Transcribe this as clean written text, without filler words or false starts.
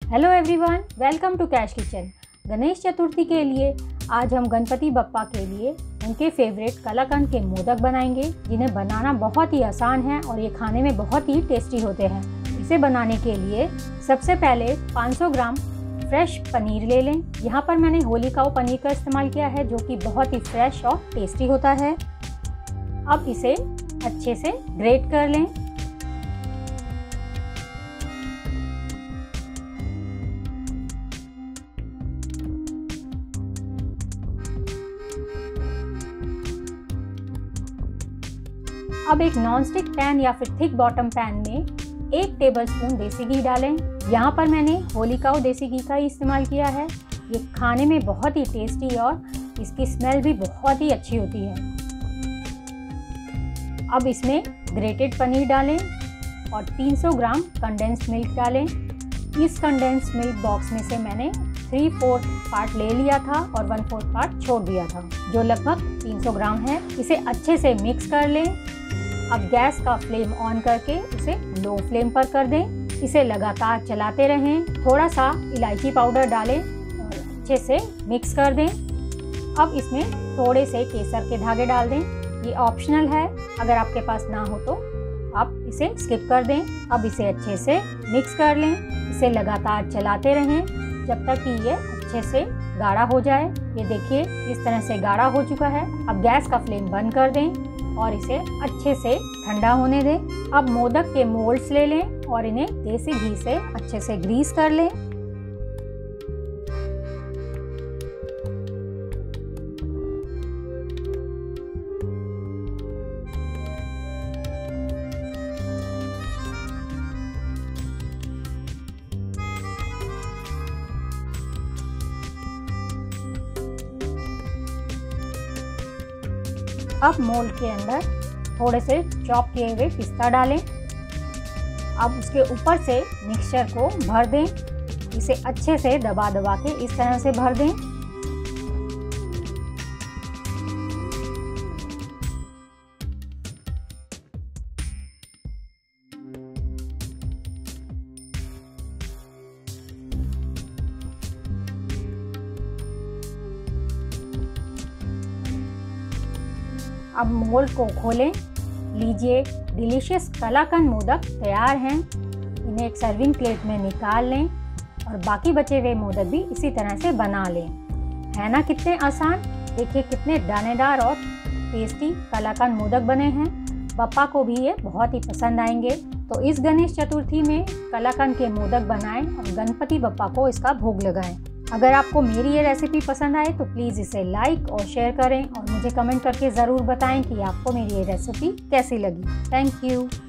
Hello everyone, welcome to cash kitchen. Ganesh Chaturthi के लिए आज हम गणपति बप्पा के लिए उनके फेवरेट कलाकंद के मोदक बनाएंगे, जिन्हें बनाना बहुत ही आसान है और ये खाने में बहुत ही टेस्टी होते हैं। इसे बनाने के लिए सबसे पहले 500 ग्राम फ्रेश पनीर ले लें। यहाँ पर मैंने होली काऊ पनीर का इस्तेमाल किया है, जो कि बहुत ही फ्रेश और टेस्टी होता है। अब इसे अच्छे से ग्रेट कर लें। अब एक नॉनस्टिक पैन या फिर थिक बॉटम पैन में 1 टेबलस्पून देसी घी डालें। यहाँ पर मैंने होली काऊ देसी घी का ही इस्तेमाल किया है। ये खाने में बहुत ही टेस्टी और इसकी स्मेल भी बहुत ही अच्छी होती है। अब इसमें ग्रेटेड पनीर डालें और 300 ग्राम कंडेंस्ड मिल्क डालें। इस कंडेंस्ड मिल्क बॉक्स में से मैंने 3/4 पार्ट ले लिया था और 1/4 पार्ट छोड़ दिया था, जो लगभग 300 ग्राम है। इसे अच्छे से मिक्स कर लें। अब गैस का फ्लेम ऑन करके इसे लो फ्लेम पर कर दें। इसे लगातार चलाते रहें। थोड़ा सा इलायची पाउडर डालें और अच्छे से मिक्स कर दें। अब इसमें थोड़े से केसर के धागे डाल दें। ये ऑप्शनल है, अगर आपके पास ना हो तो आप इसे स्किप कर दें। अब इसे अच्छे से मिक्स कर लें। इसे लगातार चलाते रहें जब तक कि ये अच्छे से गाढ़ा हो जाए। ये देखिए, इस तरह से गाढ़ा हो चुका है। अब गैस का फ्लेम बंद कर दें और इसे अच्छे से ठंडा होने दें। अब मोदक के मोल्ड्स ले लें और इन्हें देसी घी से अच्छे से ग्रीस कर लें। अब मोल्ड के अंदर थोड़े से चॉप किए हुए पिस्ता डालें। अब उसके ऊपर से मिक्सचर को भर दें। इसे अच्छे से दबा दबा के इस तरह से भर दें। अब मोल्ड को खोलें। लीजिए, डिलीशियस कलाकंद मोदक तैयार हैं। इन्हें एक सर्विंग प्लेट में निकाल लें और बाकी बचे हुए मोदक भी इसी तरह से बना लें। है ना कितने आसान। देखिए कितने दानेदार और टेस्टी कलाकंद मोदक बने हैं। बप्पा को भी ये बहुत ही पसंद आएंगे। तो इस गणेश चतुर्थी में कलाकंद के मोदक बनाएं और गणपति बप्पा को इसका भोग लगाएं। अगर आपको मेरी ये रेसिपी पसंद आए तो प्लीज़ इसे लाइक और शेयर करें और मुझे कमेंट करके ज़रूर बताएं कि आपको मेरी ये रेसिपी कैसी लगी। Thank you.